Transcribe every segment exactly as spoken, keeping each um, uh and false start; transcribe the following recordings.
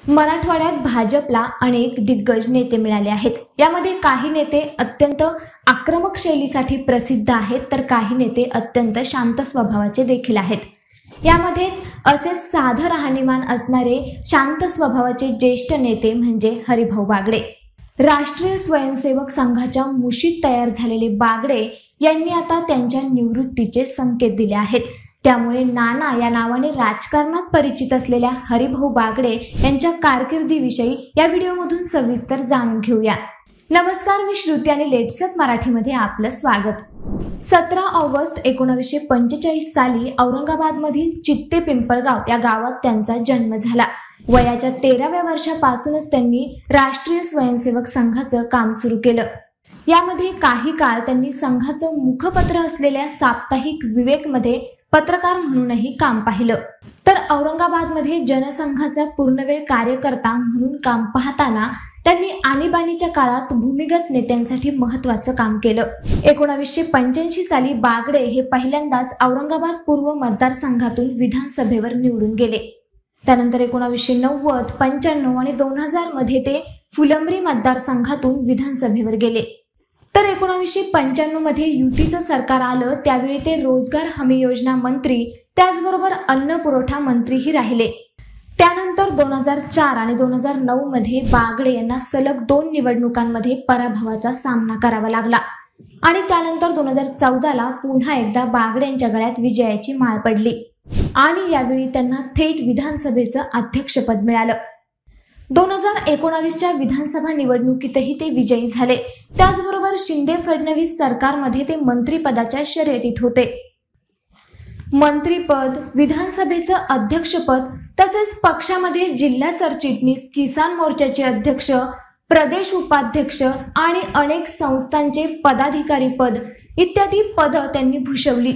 मराठवाड्यात भाजपला अनेक दिग्गज नेते मिळाले आहेत। यामध्ये काही नेते अत्यंत आक्रमक शैलीसाठी प्रसिद्ध आहेत, तर काही नेते अत्यंत शांत स्वभावाचे देखील आहेत। यामध्येच असेच साधं राहणीमान असणारे शांत स्वभावाचे ज्येष्ठ नेते म्हणजे हरिभाऊ बागडे। राष्ट्रीय स्वयंसेवक संघाच्या मुशीत तयार झालेले बागडे यांनी आता त्यांच्या निवृत्तीचे संकेत दिले आहेत। त्यामुळे नाना या नावाने राजकारणात परिचित असलेल्या हरिभाऊ बागडे यांच्या कारकिर्दीविषयी या व्हिडिओमधून सविस्तर जाणून घेऊया। नमस्कार, मी श्रुती आणि लेट्सअप मराठीमध्ये आपलं स्वागत। सतरा ऑगस्ट एकोणीसशे पंचेचाळीस साली औरंगाबादमधील चित्ते पिंपळगाव या गावात त्यांचा जन्म झाला। वयाच्या तेराव्या वर्षापासूनच त्यांनी राष्ट्रीय स्वयंसेवक संघाचं काम सुरू केलं। यामध्ये काही काळ त्यांनी संघाचं मुखपत्र असलेल्या साप्ताहिक विवेक मध्ये पत्रकार म्हणूनही काम पाहिलं। तर औरंगाबादमध्ये जनसंघाचा पूर्णवेळ कार्यकर्ता म्हणून काम पाहताना त्यांनी आणीबाणीच्या काळात भूमिगत नेत्यांसाठी महत्त्वाचं काम केलं। एकोणीसशे पंच्याऐंशी साली बागडे हे पहिल्यांदाच औरंगाबाद पूर्व मतदारसंघातून विधानसभेवर निवडून गेले। त्यानंतर एकोणीसशे नव्वद, पंच्याण्णव आणि दोन हजार मध्ये ते फुलंब्री मतदारसंघातून विधानसभेवर गेले। तर एकोणीसशे पंच्याण्णव मध्ये युतीचं सरकार आलं, त्यावेळी ते रोजगार हमी योजना मंत्री, त्याचबरोबर अन्न पुरवठा मंत्रीही राहिले। त्यानंतर दोन हजार चार आणि दोन हजार नऊ मध्ये बागडे यांना सलग दोन निवडणुकांमध्ये पराभवाचा सामना करावा लागला आणि त्यानंतर दोन हजार चौदा ला पुन्हा एकदा बागडे यांच्या गळ्यात विजयाची माळ पडली आणि यावेळी त्यांना थेट विधानसभेचं अध्यक्षपद मिळालं। दोन हजार एकोणावीसच्या विधानसभा निवडणुकीतही ते विजयी झाले। त्याचबरोबर शिंदे फडणवीस सरकारमध्ये ते मंत्रिपदाच्या शर्यतीत होते। मंत्रीपद, विधानसभेचं अध्यक्षपद तसेच पक्षामध्ये जिल्हा सरचिटणीस, किसान मोर्चाचे अध्यक्ष, प्रदेश उपाध्यक्ष आणि अनेक संस्थांचे पदाधिकारी पद इत्यादी पद त्यांनी भूषवली।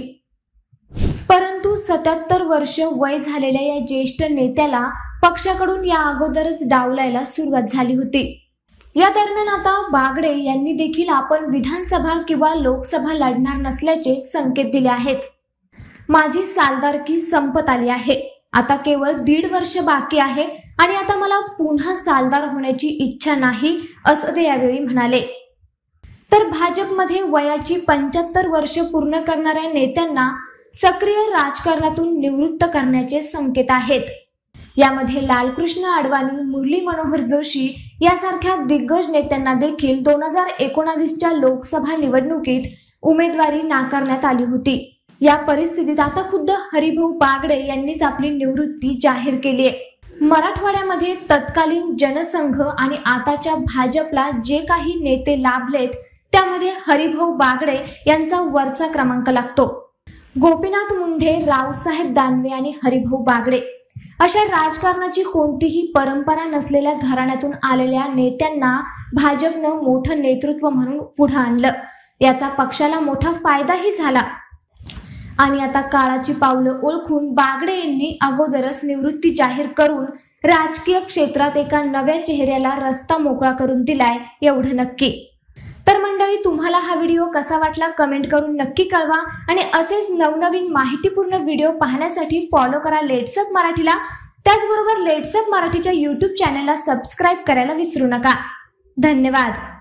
परंतु सत्याहत्तर वर्ष वय झालेल्या या ज्येष्ठ नेत्याला पक्षाकडून या अगोदरच डावलायला सुरुवात झाली होती। या दरम्यान आता बागडे यांनी देखील आपण विधानसभा किंवा लोकसभा लढणार नसल्याचे संकेत दिले आहेत। माझी सालदारकी संपत आली आहे, आता केवळ दीड वर्ष बाकी आहे आणि आता मला पुन्हा सालदार होण्याची इच्छा नाही, असं ते यावेळी म्हणाले। तर भाजपमध्ये वयाची पंच्याहत्तर वर्ष पूर्ण करणाऱ्या नेत्यांना सक्रिय राजकारणातून निवृत्त करण्याचे संकेत आहेत। यामध्ये लालकृष्ण अडवाणी, मुरली मनोहर जोशी यासारख्या दिग्गज नेत्यांना देखील दोन हजार एकोणावीसच्या लोकसभा निवडणुकीत उमेदवारी नाकारण्यात आली होती। या परिस्थितीत आता खुद्द हरिभाऊ बागडे यांनीच आपली निवृत्ती जाहीर केली आहे। मराठवाड्यामध्ये तत्कालीन जनसंघ आणि आताच्या भाजपला जे काही नेते लाभलेत त्यामध्ये हरिभाऊ बागडे यांचा वरचा क्रमांक लागतो। गोपीनाथ मुंडे, रावसाहेब दानवे आणि हरिभाऊ बागडे अशा राजकारणाची कोणतीही परंपरा नसलेल्या घराण्यातून आलेल्या नेत्यांना भाजपनं मोठं नेतृत्व म्हणून पुढे आणलं। याचा पक्षाला मोठा फायदाही झाला आणि आता काळाची पावलं ओळखून बागडे यांनी अगोदरच निवृत्ती जाहीर करून राजकीय क्षेत्रात एका नव्या चेहऱ्याला रस्ता मोकळा करून दिलाय, एवढं नक्की। तर मंडळी, तुम्हाला हा व्हिडिओ कसा वाटला कमेंट करून नक्की कळवा आणि असेच नवनवीन माहितीपूर्ण व्हिडिओ पाहण्यासाठी फॉलो करा लेट्सअप मराठीला। त्याचबरोबर लेट्सअप मराठीच्या यूट्यूब चॅनलला सबस्क्राईब करायला विसरू नका। धन्यवाद।